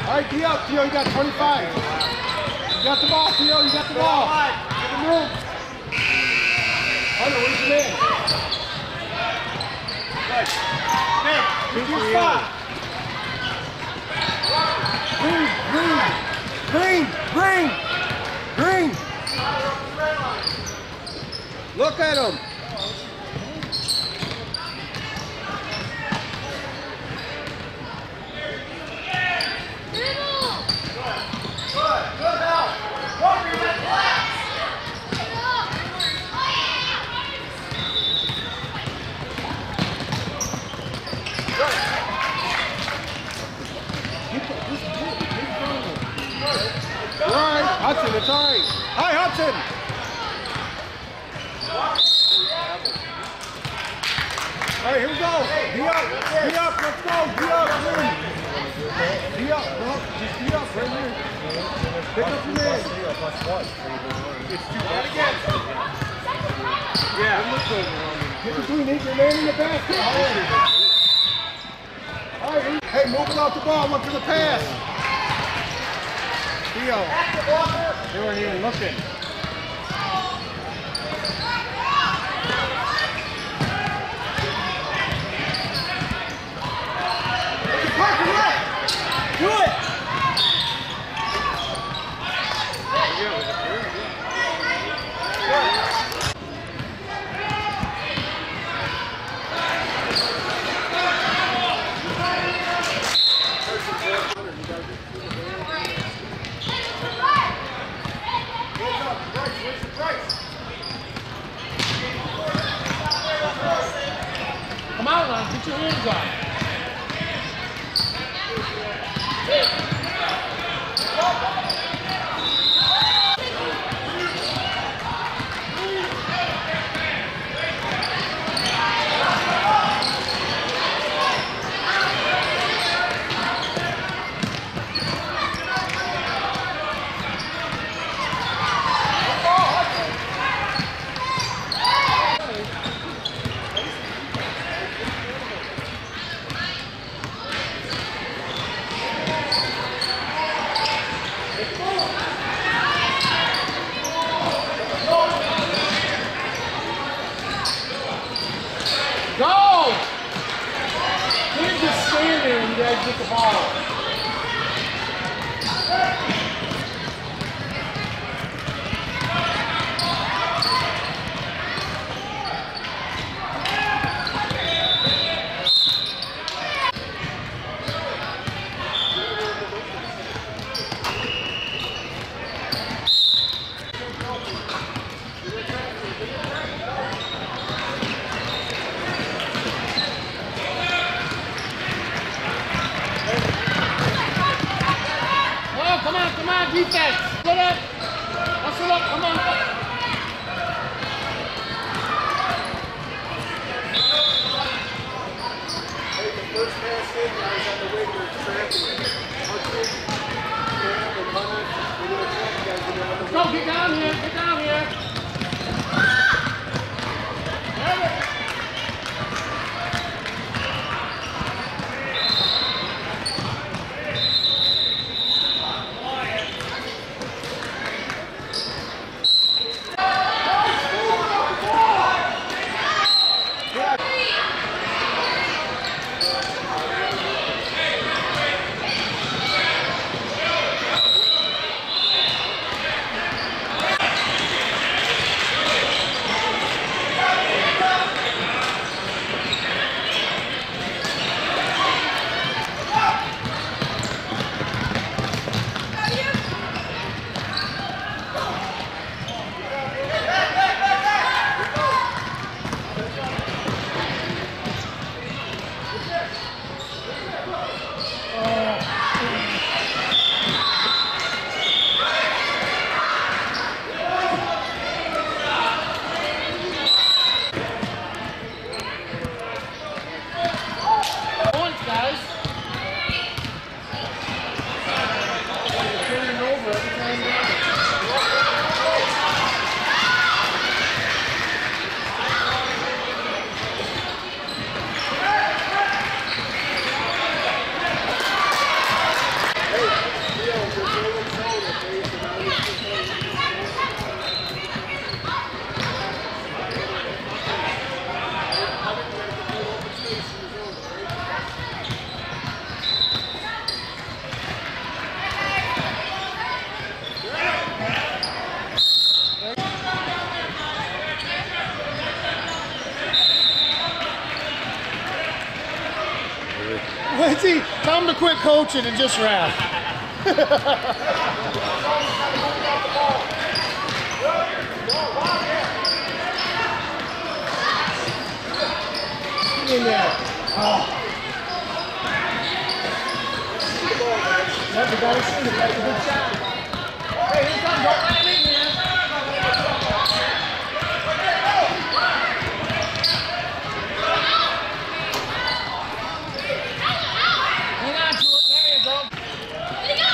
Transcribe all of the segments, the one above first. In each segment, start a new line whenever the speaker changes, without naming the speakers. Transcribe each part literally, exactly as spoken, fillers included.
All right, D up, Theo, you got twenty-five. You got the ball, Theo, you got the ball. Give him room. Hunter, where's your man? Good. Nick, pick your spot. Green, green, green, green, green. Look at him. Hudson, it's all right. Hi, Hudson. All right, here we go. D up, D up, let's go. D up, D up, bro. Just D up right here. Pick up your man. It's too bad again. Yeah. Get between Nick and man in the basket. All right, hey, moving off the ball, look for the pass. Theo, they weren't even looking. Parker, left! Do it! Come on, man. Get your hands up. Go! You just stand there and you guys get the ball. Come on, come on, defense. Split up. Hustle up, come on. Hey, the first pass in, I was on the way to trapping. Let's go, get down here, get down here.
quit coaching and just rap. Get in there. Oh. Let the guy shoot it. That's a good shot. Hey, here comes. Don't let him in, man. Hang on to it. There you go. There you go.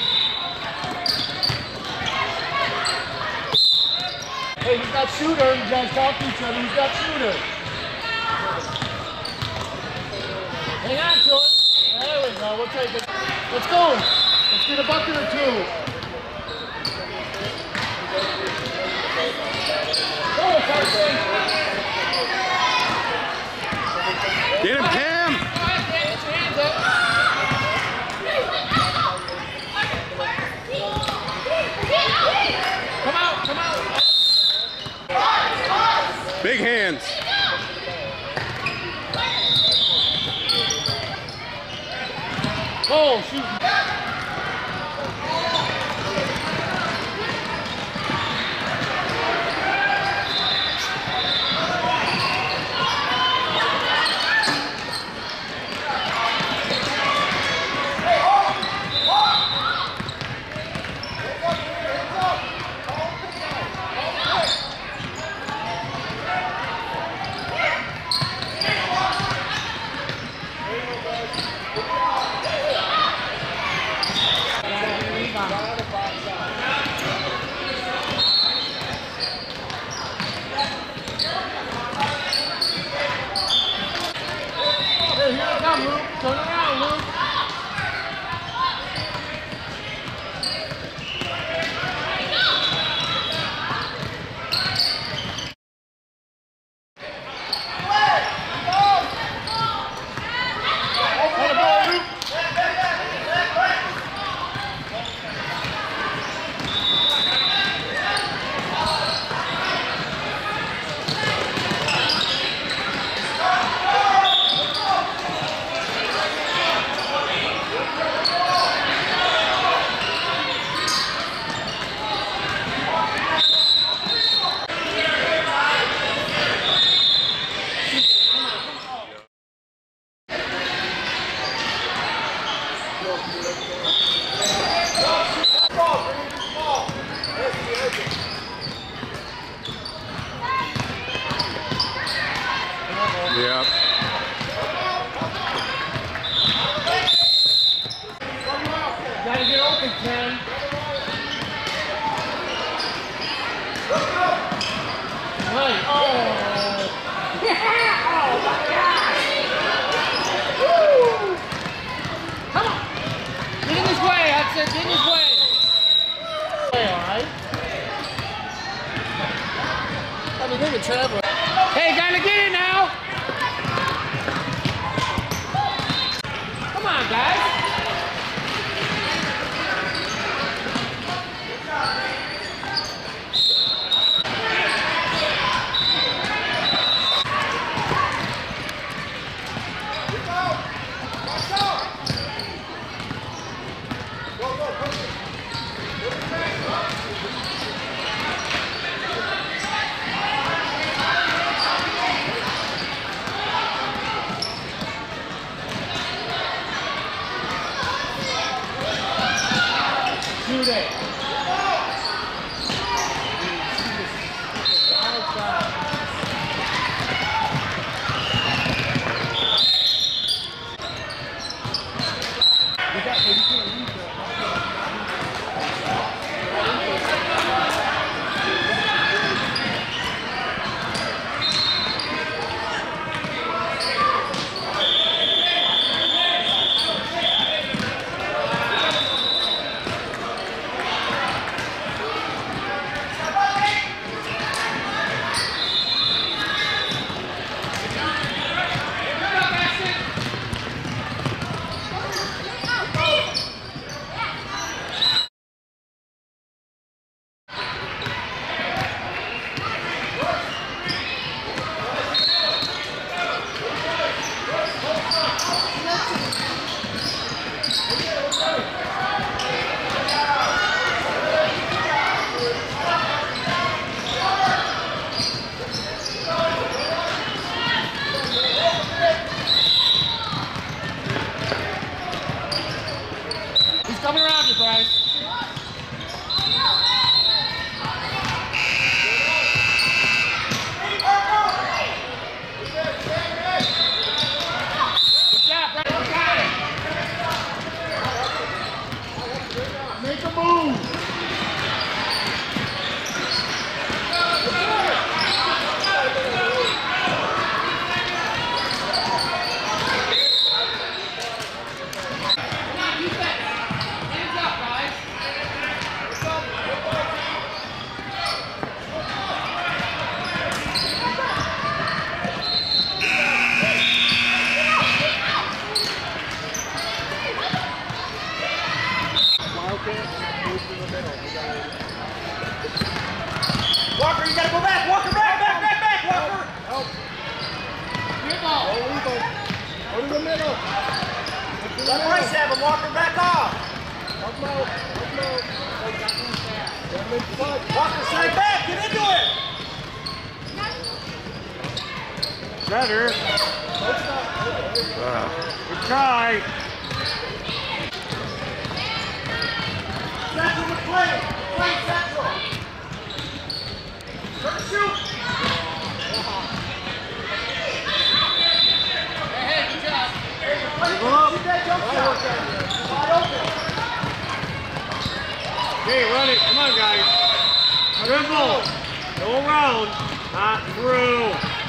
Hey, he's got shooter. You guys talk to each other. He's got shooter. Hang on to it. There we go. We'll take it. Let's go. Let's get a bucket or two. Go, Carson.
Get him, Cam.
Hands up. Come out, come out.
Big hands.
Oh, shoot. Turn around, Luke.
Yep.
Gotta get open, Ken. Right. Oh. Yeah. Oh my gosh. Woo. Come on. Get in his way, Hudson. Get in his way. Hey, all right. I mean, look at Trevor. Hey, gotta get in now. Come on, guys. Shoot it. Go! He's coming around you, Bryce. Make a move!
Walker, you gotta go back! Walker, back, back, back, back, Walker!
Help.
Good ball.
Go, Eagle. Go to the middle.
Let Bryce have him, Walker, back off!
Help him out. Help him out. Get him in front.
Walker, side back, get into it!
Better. Uh, good try.
Central to play! Play central! Turn to shoot!
Hey, hey, good job.
Dribble up! Keep that jump shot! Wide open!
Okay, run it. Come on, guys. Dribble. Go around. Not through.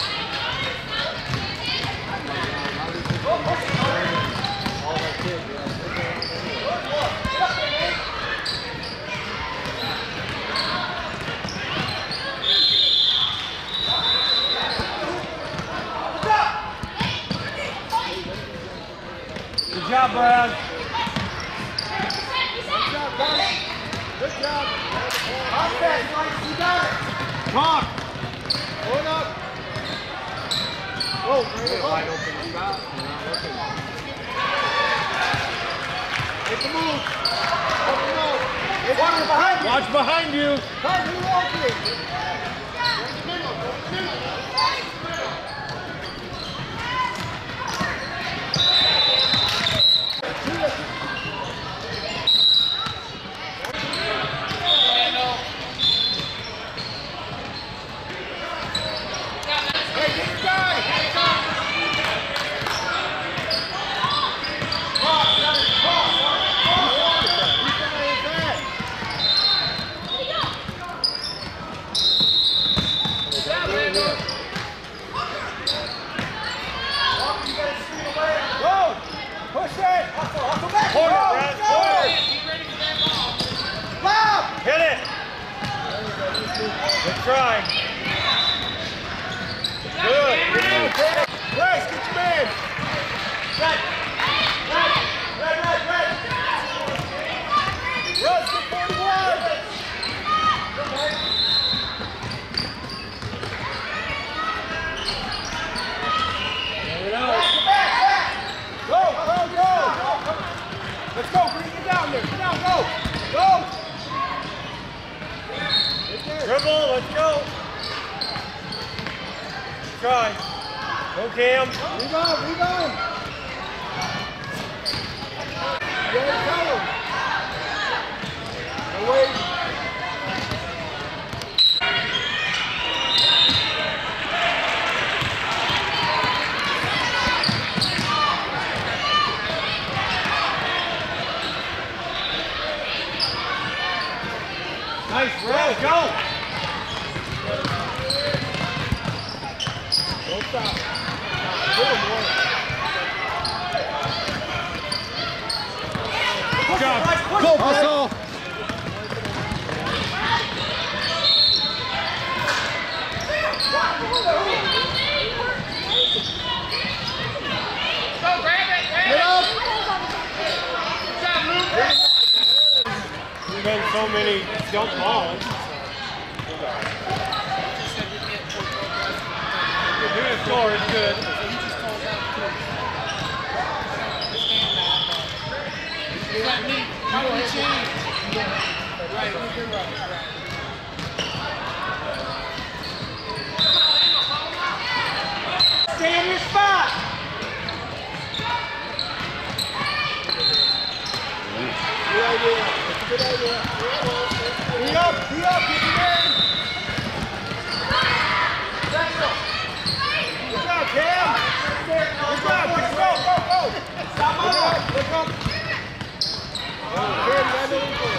Good job, Brad.
Good job.
Offense, Bryce, you got it!
Talk.
Hold up. Oh, bring it wide open. Stop. You're not looking. Make the move. Help him out.
Walker behind you!
Watch behind you.
Come, you walking.
Hey, get your guy! Cross, got it, cross! Push it! Hustle, hustle back!
Hold it,
Go,
Brad.
go!
Hold it.
Bob!
Hit it. Good try. Good.
Bryce, get your man.
Red! Red! Red, red, red!
Russ, get forty-one.
Back, back, back!
Go, go, go. Let's go. Bring it down there. Get down, go. Go. Right there.
Dribble. Let's go. Try. Go, Cam.
Rebound, rebound. You gotta tell him. No way.
Nice, Brad. Go.
Don't stop. Give him one.
Good job.
Go, Russell.
Go, grab it. Grab
Get up.
Good job, Luke. We've had so many jump balls. You're doing a score. It's good. that mean? How do we change? Right.
Stay in your spot.
Good idea. Good idea. Be up, be up, get your man. Good job, Cam. Good job, good go, go, go. Stop up, look up. Oh, Cam, you got no info.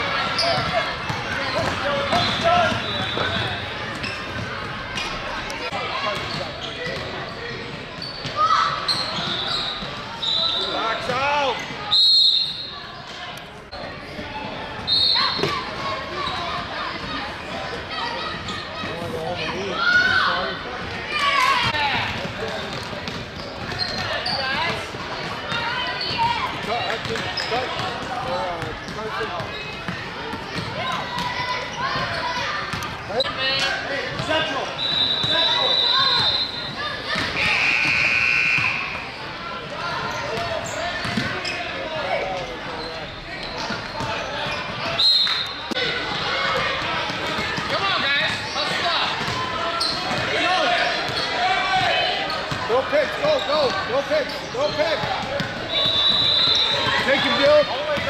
Box out.
Central. Central.
Come on, guys. Let's stop.
Go pick, go, go, go pick, go pick. Take him, Bill.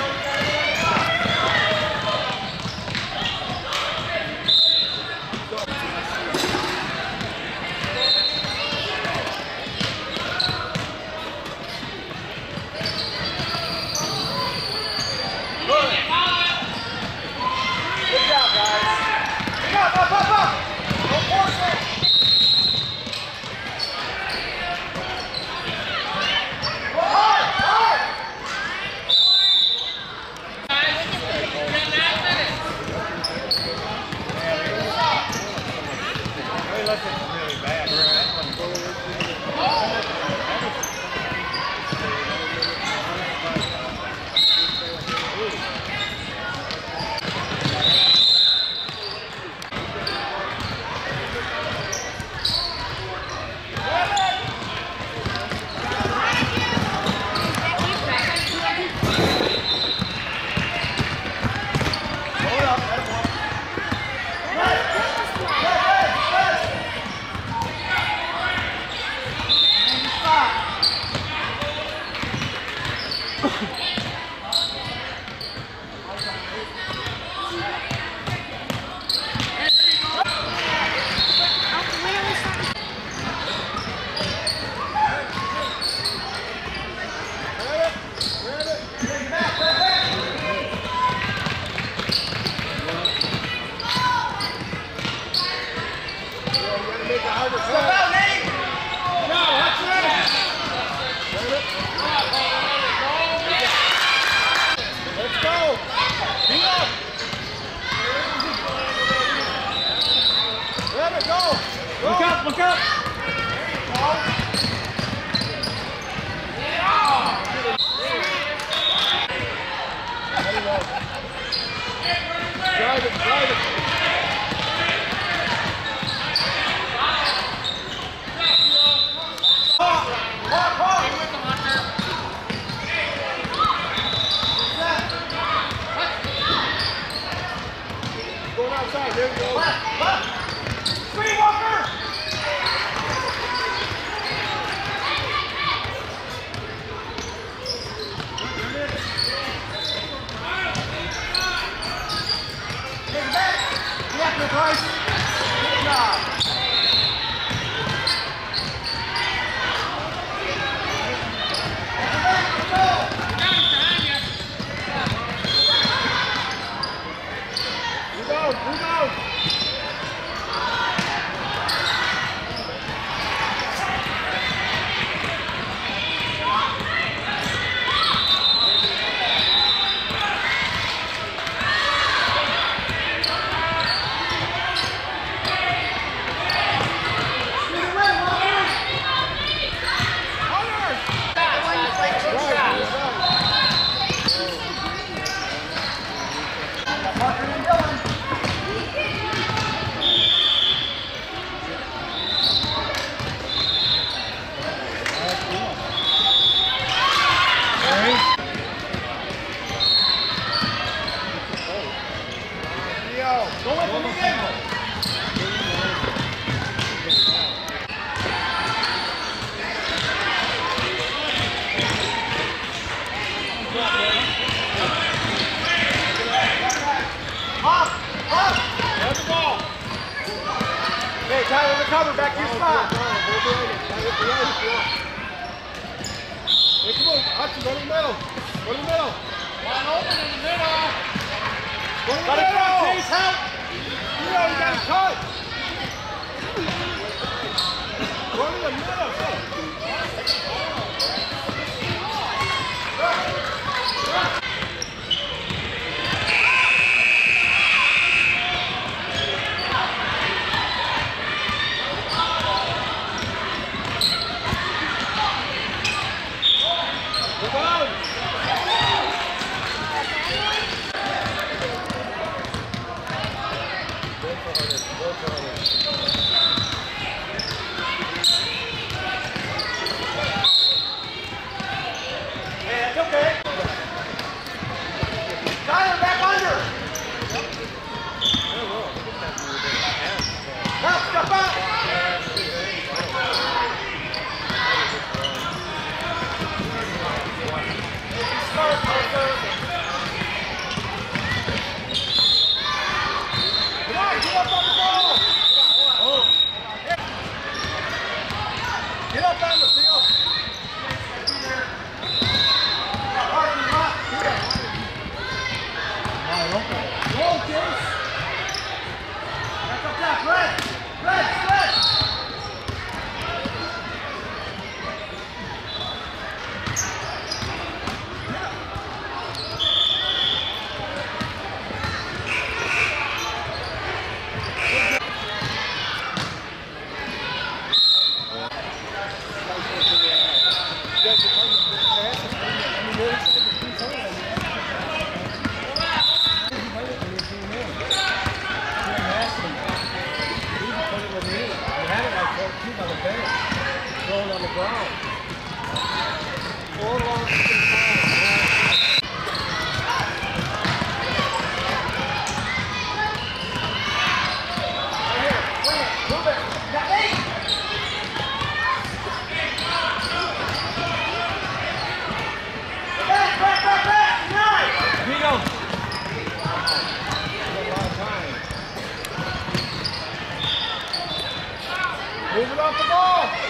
Good job, guys. Up, up, up, up. Don't force it. Go hard, hard.
Guys, ten and a half minutes.
Hey, listen, really bad.
Look up, look up.
Drive it, drive it. Going outside, there you go.
Left, left. Screen Walker. Take it back. Yeah, good price. Good job.
Rebound, rebound.
cover back to your spot.
Hey, come on, Hudson, go to the middle. Go to the middle.
Wide open in the middle.
Go to the
Got it
middle.
front, Chase, help.
You know, you got to cut. Go to the middle. Move on.
Hey, that's okay. Tyler, back under. Help, step up. Smart, Parker. Come on, get up on the ball. Oh. Get up on the field. Parker, lock. Go, Chase. Back up top, red. Red, red.
Thrown on the ground. Four long
Back, back, back, back. Nice.
Vito.
a lot of time. Moving off the ball.